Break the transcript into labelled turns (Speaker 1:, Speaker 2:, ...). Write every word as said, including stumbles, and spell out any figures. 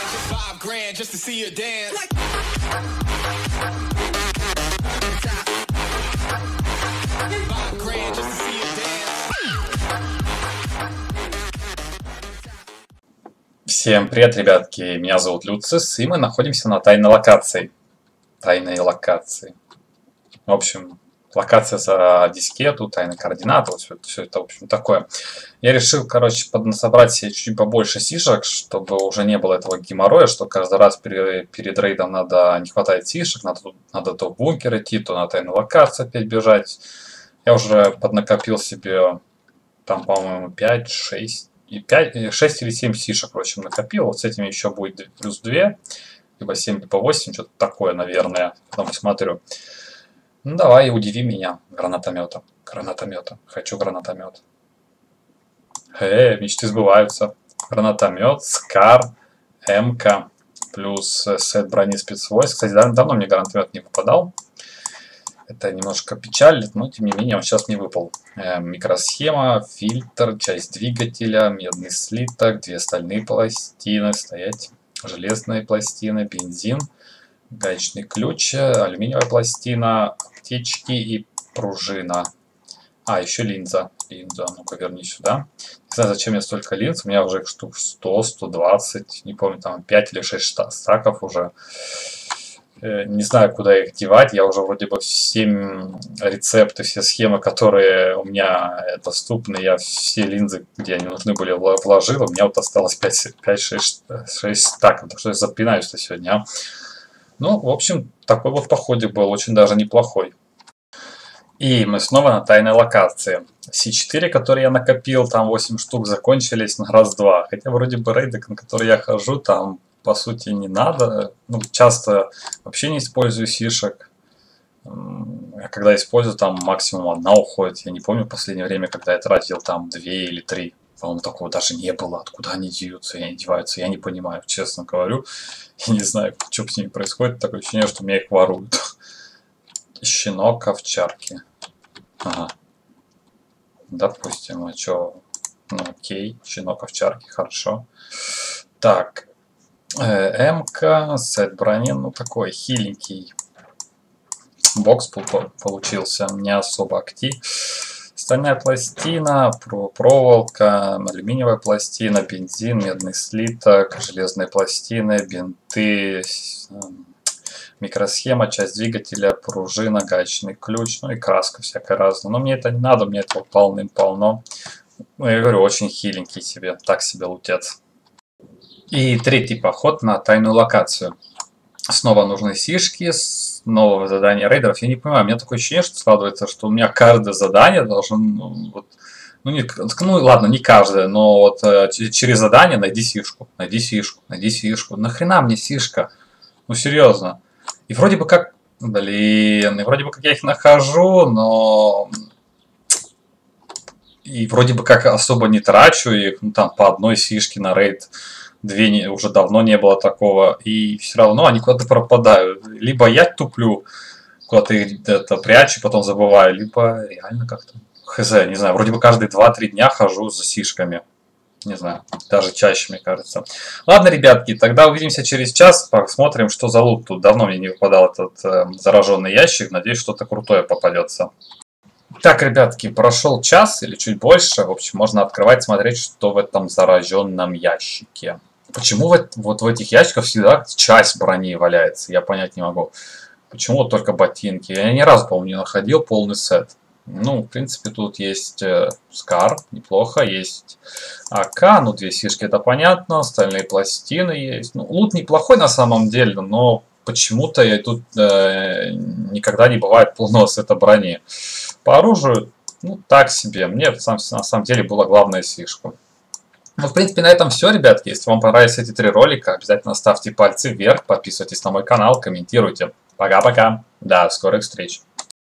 Speaker 1: Всем привет, ребятки, меня зовут Люцис, и мы находимся на тайной локации. Тайной локации. В общем, локация за дискету, тайные координаты, вот все, все это, в общем, такое. Я решил, короче, поднасобрать себе чуть побольше сишек, чтобы уже не было этого геморроя, что каждый раз перед, перед рейдом надо, не хватает сишек, надо, надо то в бункер идти, то на тайную локацию опять бежать. Я уже поднакопил себе, там, по-моему, пять-шесть. И пять, шесть или семь сишек, короче, накопил. Вот с этими еще будет плюс два, либо семь, либо восемь, что-то такое, наверное. Потом посмотрю. Ну давай, удиви меня гранатометом. Гранатометом. Хочу гранатомет. Эй, мечты сбываются. Гранатомет, Скар, МК, плюс сет брони спецвойск. Кстати, давно мне гранатомет не выпадал. Это немножко печалит, но тем не менее он сейчас не выпал. Э, микросхема, фильтр, часть двигателя, медный слиток, две стальные пластины, стоять, железные пластины, бензин, гаечный ключ, алюминиевая пластина, аптечки и пружина. А, еще линза. Линза, ну-ка верни сюда. Не знаю, зачем мне столько линз, у меня уже штук сто, сто двадцать, не помню, там пять или шесть стаков уже. Не знаю, куда их девать. Я уже вроде бы все рецепты, все схемы, которые у меня доступны, я все линзы, где они нужны были, вложил. У меня вот осталось пять-шесть стаков. Так что я запинаюсь-то сегодня. А? Ну, в общем, такой вот походик был. Очень даже неплохой. И мы снова на тайной локации. Си четыре, которые я накопил, там восемь штук, закончились на раз-два. Хотя вроде бы рейды, на которые я хожу, там по сути не надо. Ну, часто вообще не использую сишек. А когда использую, там максимум одна уходит. Я не помню в последнее время, когда я тратил там две или три. По-моему, такого даже не было. Откуда они деваются, они деваются, я не понимаю, честно говорю. Я не знаю, что с ними происходит. Такое ощущение, что меня их воруют. Щенок овчарки. Ага. Допустим, а что? Ну окей, щенок овчарки, хорошо. Так. МК, сет брони, ну такой хиленький бокс получился, не особо актив. Стальная пластина, проволока, алюминиевая пластина, бензин, медный слиток, железные пластины, бинты, микросхема, часть двигателя, пружина, гаечный ключ, ну и краска всякая разная. Но мне это не надо, мне этого полным-полно. Ну, я говорю, очень хиленький себе, так себе лутец. И третий поход на тайную локацию. Снова нужны сишки, снова задание рейдеров. Я не понимаю, у меня такое ощущение, что складывается, что у меня каждое задание должно... Ну, вот, ну, не, ну ладно, не каждое, но вот через задание найди сишку, найди сишку, найди сишку. Нахрена мне сишка? Ну серьезно. И вроде бы как... Блин, и вроде бы как я их нахожу, но... И вроде бы как особо не трачу их, ну там по одной сишке на рейд. Две не, уже давно не было такого, и все равно они куда-то пропадают. Либо я туплю, куда-то их это прячу, потом забываю, либо реально как-то хз, не знаю, вроде бы каждые два-три дня хожу за сишками. Не знаю, даже чаще, мне кажется. Ладно, ребятки, тогда увидимся через час, посмотрим, что за лут. Тут давно мне не выпадал этот э, зараженный ящик, надеюсь, что-то крутое попадется. Так, ребятки, прошел час или чуть больше. В общем, можно открывать, смотреть, что в этом зараженном ящике. Почему вот, вот в этих ящиках всегда часть брони валяется? Я понять не могу. Почему вот только ботинки? Я ни разу, по-моему, не находил полный сет. Ну, в принципе, тут есть э, Скар, неплохо. Есть АК, ну, две сишки, это понятно. Стальные пластины есть. Ну, лут неплохой на самом деле, но почему-то тут э, никогда не бывает полного сета брони. По оружию, ну, так себе. Мне на самом деле была главная сишка. Ну, в принципе, на этом все, ребятки. Если вам понравились эти три ролика, обязательно ставьте пальцы вверх, подписывайтесь на мой канал, комментируйте. Пока-пока. До скорых встреч.